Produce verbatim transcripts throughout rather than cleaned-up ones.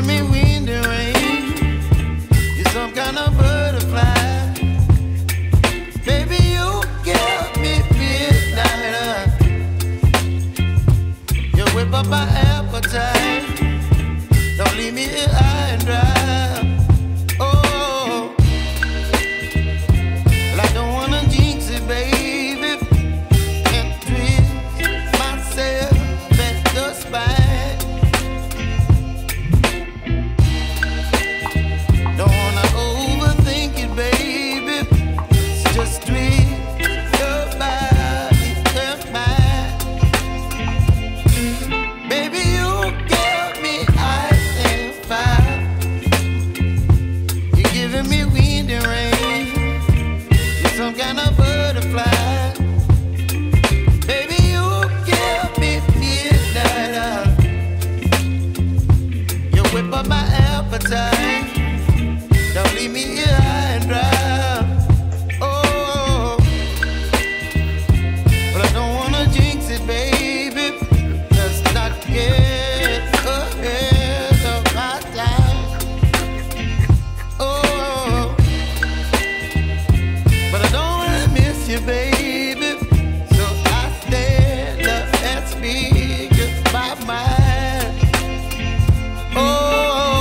giving me wind and rain. You're some kind of butterfly. Baby, you give me midnight. You whip up my appetite. Don't leave me here high and dry. Oh, well, I don't wanna jinx it, baby, and twist myself at the spine. Don't wanna overthink it, baby. It's just twist your body and mine. Baby, you give me ice and fire. You're giving me wind and rain. You're some kind of butterfly. Baby, you give me midnight. You whip up my appetite. Don't leave me here high and dry. Oh, but I don't wanna jinx it, baby. Let's not get ahead of my time. Oh, but I don't wanna miss you, baby. So I stand up and speak my mind. Oh.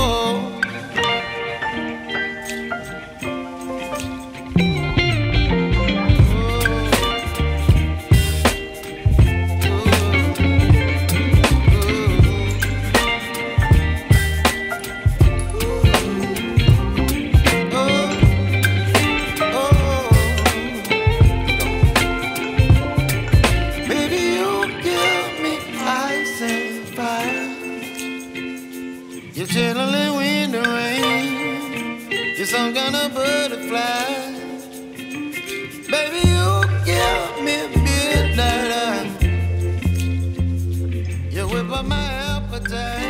You're chilling wind and rain. You're some kind of butterfly. Baby, you give me midnight. You whip up my appetite.